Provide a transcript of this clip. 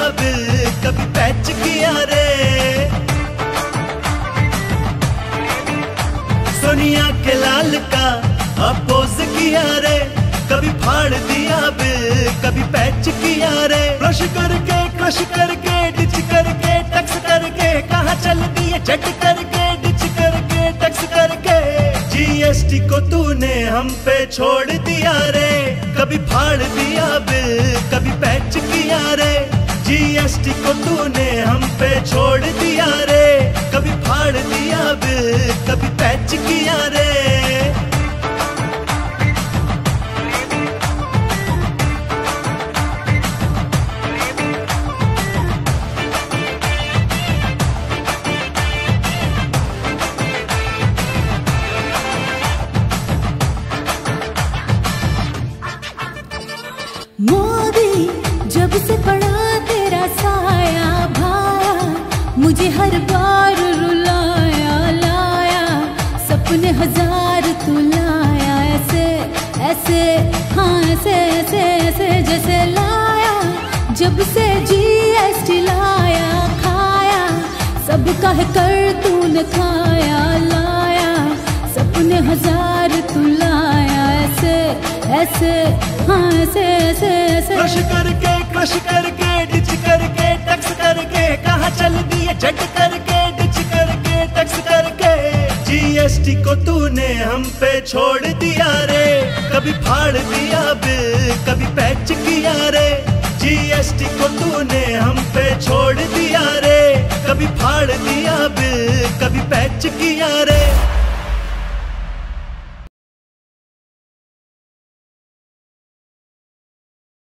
Bill, कभी patch किया रे। सोनिया के लाल का अपोज किया रे, कभी फाड़ दिया बिल, कभी पैच किया रे। क्रश करके डिच करके टक्स करके, कहाँ चल दिए चट करके डिच करके टक्स करके। जीएसटी को तूने हम पे छोड़ दिया रे, कभी फाड़ दिया बिल, कभी पैच किया रे। जीएसटी को तूने हम पे छोड़ दिया रे, कभी फाड़ दिया बिल, कभी पैच किया रे। मोदी जब से पड़ा तेरा साया भाया, मुझे हर बार रुलाया लाया, सपने हजार तू लाया ऐसे ऐसे, हाँ ऐसे ऐसे ऐसे जैसे लाया। जब से जीएसटी लाया खाया, सब कह कर तूने खाया लाया, सपने हजार तू लाया ऐसे ऐसे, हाँ ऐसे ऐसे ऐसे। क्रश करके डिच करके टक्स करके, कहाँ चल दिए झट करके डिच करके टक्स करके। जीएसटी को तूने हम पे छोड़ दिया रे, कभी फाड़ दिया बिल, कभी पैच किया रे। जीएसटी को तूने हम पे छोड़ दिया रे, कभी फाड़ दिया बिल, कभी पैच किया रे।